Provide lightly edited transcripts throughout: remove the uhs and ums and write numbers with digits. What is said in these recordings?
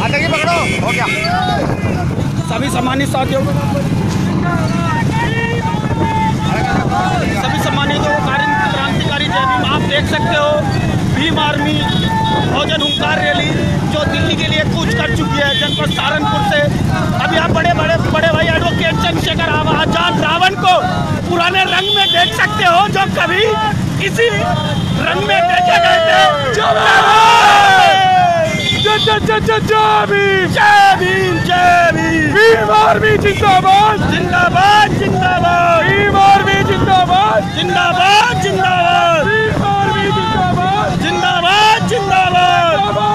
पकड़ो, हो गया। सभी सम्मानित साथियों को, सभी सम्मानित क्रांतिकारी जय भीम। आप देख सकते हो भीम आर्मी बहुजन हुंकार रैली जो दिल्ली के लिए कूच कर चुकी है जनपद सहारनपुर से। अब यहाँ बड़े भाई एडवोकेट चंद्रशेखर आजाद रावण को पुराने रंग में देख सकते हो जो कभी इसी रंग में देखे गए थे। भीम आर्मी जिंदाबाद जिंदाबाद जिंदाबाद। भीम आर्मी जिंदाबाद जिंदाबाद जिंदाबाद। भीम आर्मी जिंदाबाद जिंदाबाद जिंदाबाद।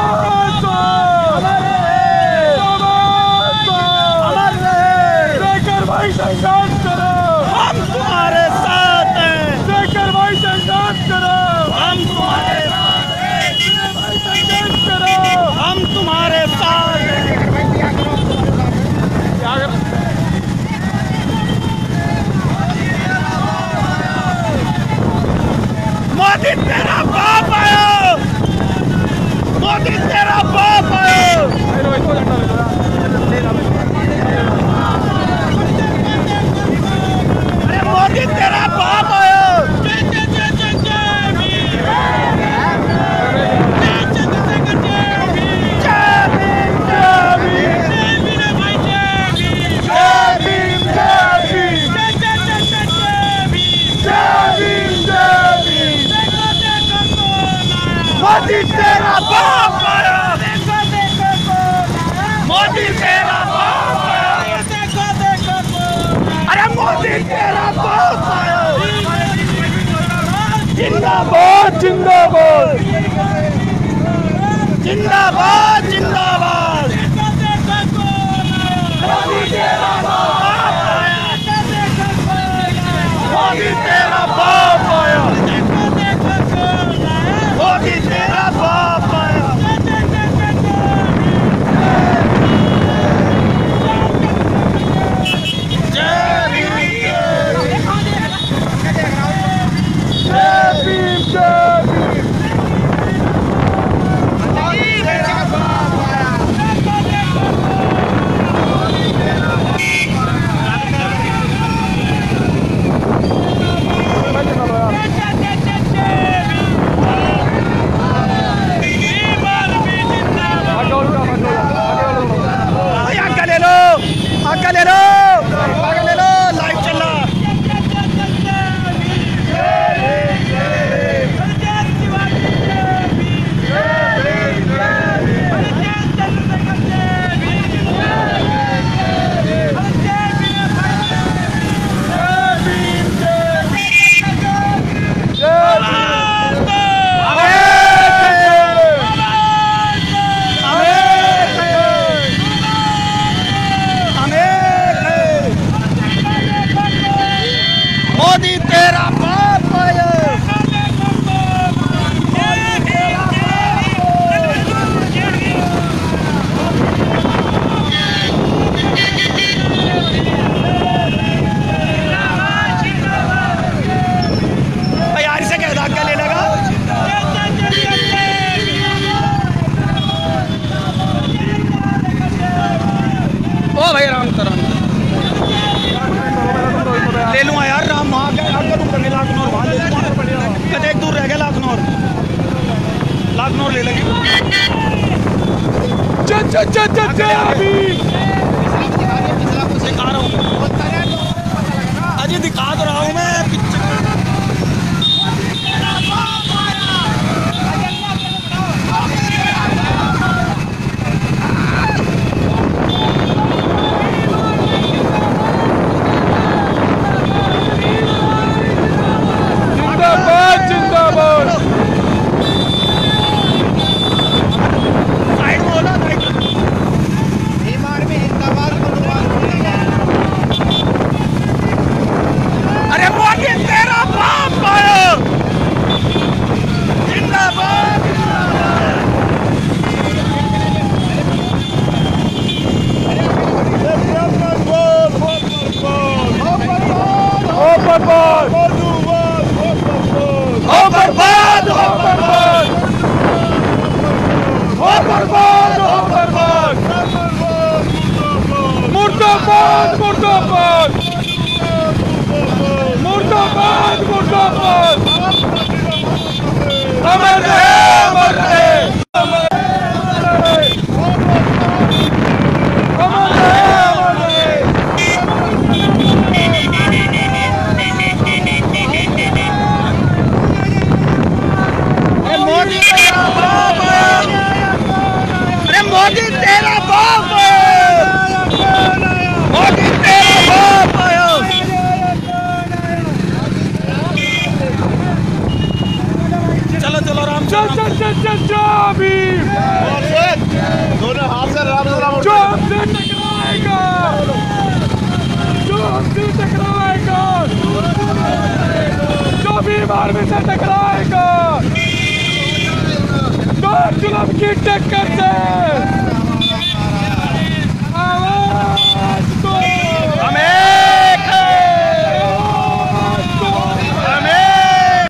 शेखर भाई संघर्ष करो, हम तुम्हारे साथ हैं। शेखर भाई संघर्ष करो, हम तुम्हारे साथ हैं। संघर्ष करो, हम तुम्हारे साथ हैं। मोदी तेरा बाप आयो, मोदी तेरा बाप आयो। अरे मोदी तेरा बाप आयो। मोदी तेरा बाप आया, मोदी तेरा बाप आया, अरे मोदी तेरा बाप आया। जिंदाबाद जिंदाबाद जिंदाबाद जिंदाबाद। मोदी तेरा बाप आया, मोदी तेरा बाप आया, मोदी तेरा बाप आया। जय भीम आगे ले लो, लाइव चल रहा। मोदी तेरा बाप आया। यार से कह धागा ले लगा। ओ भाई राम तरह ले लूँगा यार, राम वहाँ गए लाखनौर, वहाँ ले लूँगा। कद एक दूर रह गया लाखनौर ले लेंगे। दिखा रहा हूँ अजी, दिखा तो रहा हूँ मैं। अरे मोदी मुर्दाबाद मुर्दाबाद मुर्दाबाद मुर्दाबाद अमर रहे अमर रहे अमर रहे अमर रहे। मोदी तेरा बाप है, अरे मोदी तेरा बाप है, मोदी तेरा बाप है। चलो चलो आराम से, चल चल चल चल चल भीम, दोनों हाथ से जो हमसे टकराएगा, जो हमसे टकराएगा, जो भीम आर्मी से टकराएगा, तो जुल्म की टक्कर से